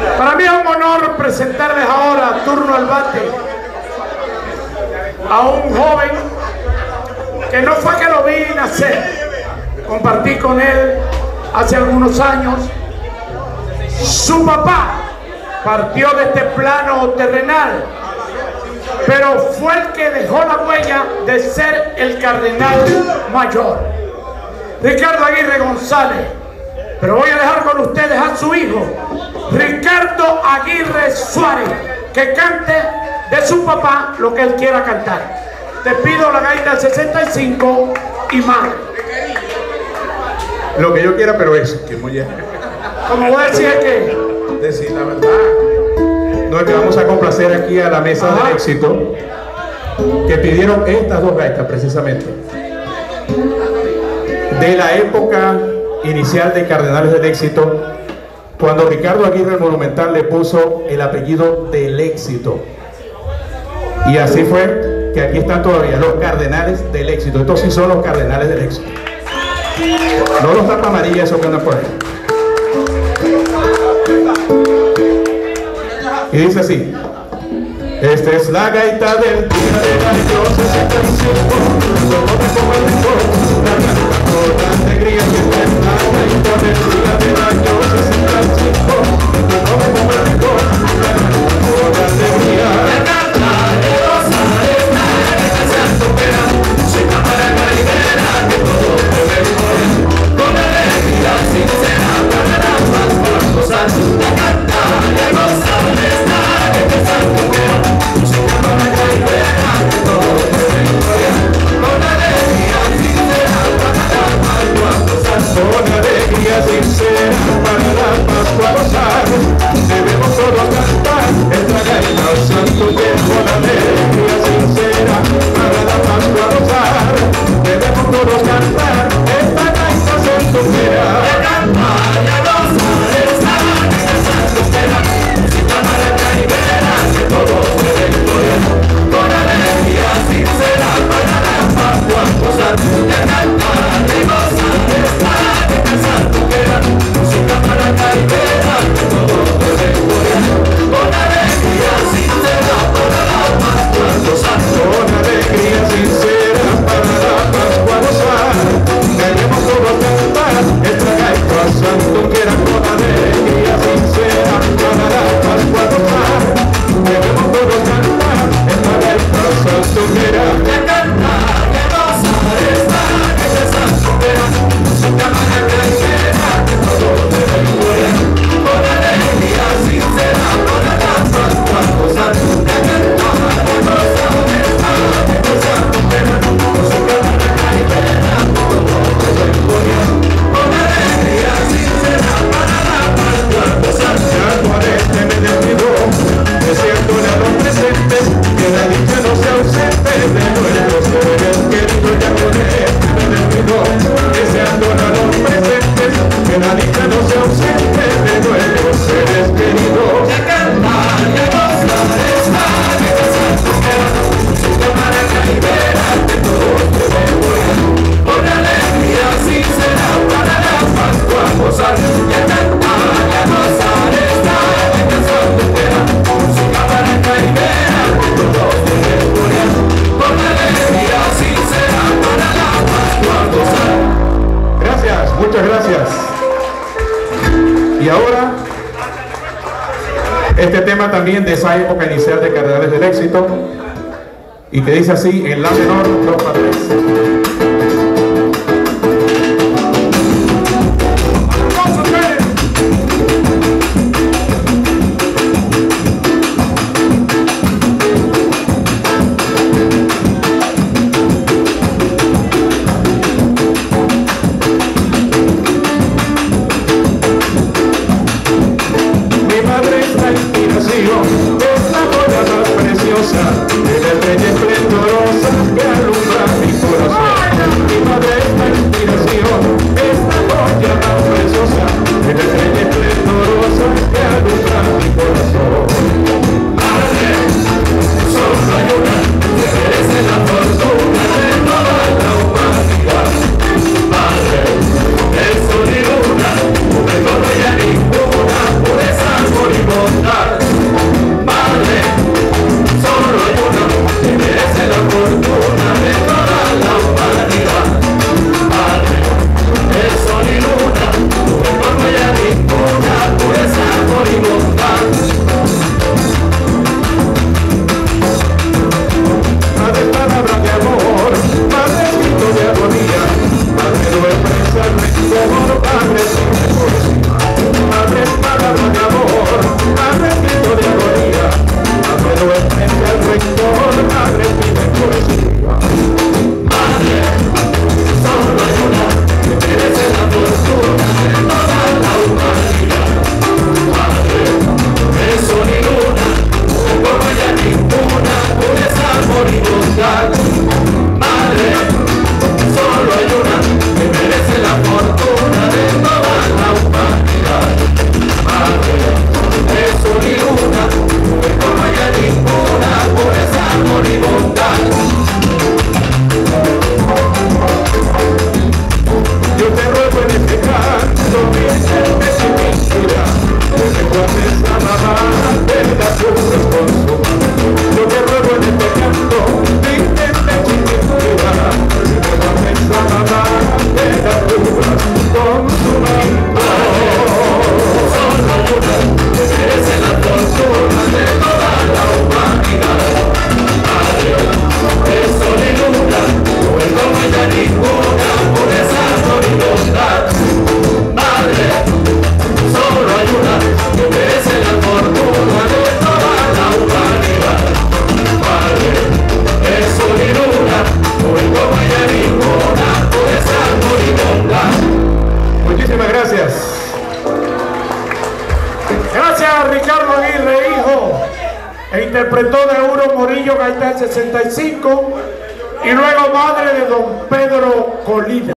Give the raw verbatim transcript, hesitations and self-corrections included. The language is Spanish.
Para mí es un honor presentarles ahora, turno al bate, a un joven que no fue que lo vi nacer, compartí con él hace algunos años. Su papá partió de este plano terrenal, pero fue el que dejó la huella de ser el cardenal mayor, Ricardo Aguirre González. Pero voy a dejar con ustedes a su hijo, Ricardo Aguirre Suárez, que cante de su papá lo que él quiera cantar. Te pido la gaita sesenta y cinco y más. Lo que yo quiera, pero eso, que muy bien. Como voy a decir que... Decir la verdad. No es que vamos a complacer aquí a la mesa Ajá. del éxito, que pidieron estas dos gaitas precisamente. De la época inicial de Cardenales del Éxito, cuando Ricardo Aguirre el Monumental le puso el apellido del Éxito. Y así fue que aquí están todavía los Cardenales del Éxito. Estos sí son los Cardenales del Éxito. No los tapas amarillas, esos que andan por ahí. Y dice así: esta es la gaita del día del año sesenta y cinco, solo me como el mejor, la gaita con la alegría que está en la gaita del día del año sesenta y cinco, solo me como el mejor, la gaita con la alegría. La gaita de los ares, la gaita santo pera, chica para caribera, que todo te mejor, con alegría sincera, para las más por gozar, la gaita de los ares, la gaita santo pera, chica para caribera, que todo te mejor, con alegría sincera, para las más por gozar, con alegría sincera, para las más por gozar, debemos todos cantar esta gaita santo pera, con alegría sincera, para las más por gozar, debemos todos cantar esta gaita santo pera. Muchas gracias. Y ahora, este tema también de esa época inicial de Cardenales del Éxito, y que dice así en la menor, dos para tres. Es la boda más preciosa de la estrella esplendorosa que alumbra mi corazón. Ricardo Aguirre, hijo, e interpretó de Euro Morillo Gaitán sesenta y cinco, y luego madre de don Pedro Colina.